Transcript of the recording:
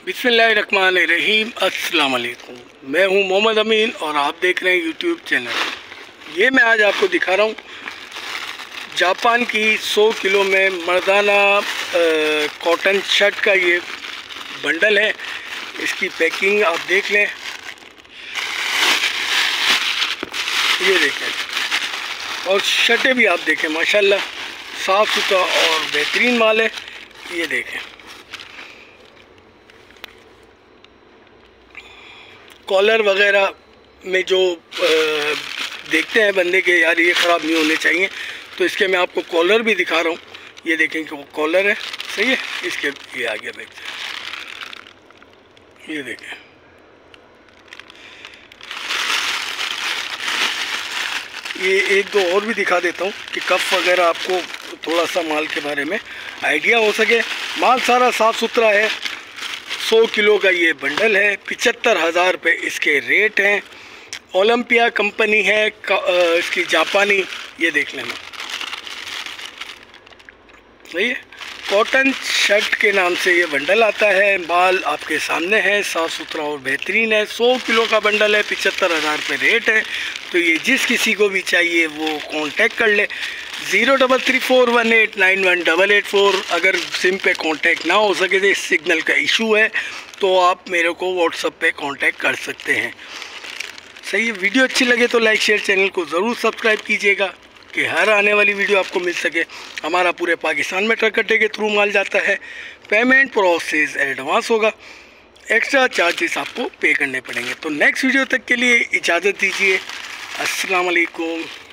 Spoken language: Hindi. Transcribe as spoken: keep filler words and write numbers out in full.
बिस्मिल्लाहिर्रहमानिर्रहीम। अस्सलाम वालेकुम। मैं हूं मोहम्मद अमीन और आप देख रहे हैं यूट्यूब चैनल। ये मैं आज आपको दिखा रहा हूं जापान की सौ किलो में मर्दाना कॉटन शर्ट का ये बंडल है। इसकी पैकिंग आप देख लें, ये देखें, और शर्टें भी आप देखें, माशाल्लाह साफ़ सुथरा और बेहतरीन माल है। ये देखें, कॉलर वगैरह में जो आ, देखते हैं बंदे के यार ये ख़राब नहीं होने चाहिए, तो इसके मैं आपको कॉलर भी दिखा रहा हूँ। ये देखें कि वो कॉलर है, सही है। इसके ये आगे देखते हैं, ये देखें, ये एक दो और भी दिखा देता हूँ कि कफ वगैरह आपको थोड़ा सा माल के बारे में आइडिया हो सके। माल सारा साफ़ सुथरा है। सौ किलो का ये बंडल है, पिचहत्तर हज़ार रुपये इसके रेट हैं। ओलंपिया कंपनी है इसकी, जापानी। ये देख लेना, सही है। कॉटन शर्ट के नाम से ये बंडल आता है। माल आपके सामने है, साफ़ सुथरा और बेहतरीन है। सौ किलो का बंडल है, पिचहत्तर हज़ार रुपये रेट है। तो ये जिस किसी को भी चाहिए वो कांटेक्ट कर ले। Zero double three four one eight nine one double eight four. अगर सिम पे कांटेक्ट ना हो सके तो सिग्नल का इशू है, तो आप मेरे को व्हाट्सएप पे कांटेक्ट कर सकते हैं। सही है। वीडियो अच्छी लगे तो लाइक शेयर, चैनल को ज़रूर सब्सक्राइब कीजिएगा कि हर आने वाली वीडियो आपको मिल सके। हमारा पूरे पाकिस्तान में ट्रक अड्डे के थ्रू माल जाता है। पेमेंट प्रोसेस एडवांस होगा, एक्स्ट्रा चार्जेस आपको पे करने पड़ेंगे। तो नेक्स्ट वीडियो तक के लिए इजाज़त दीजिए। अस्सलाम वालेकुम।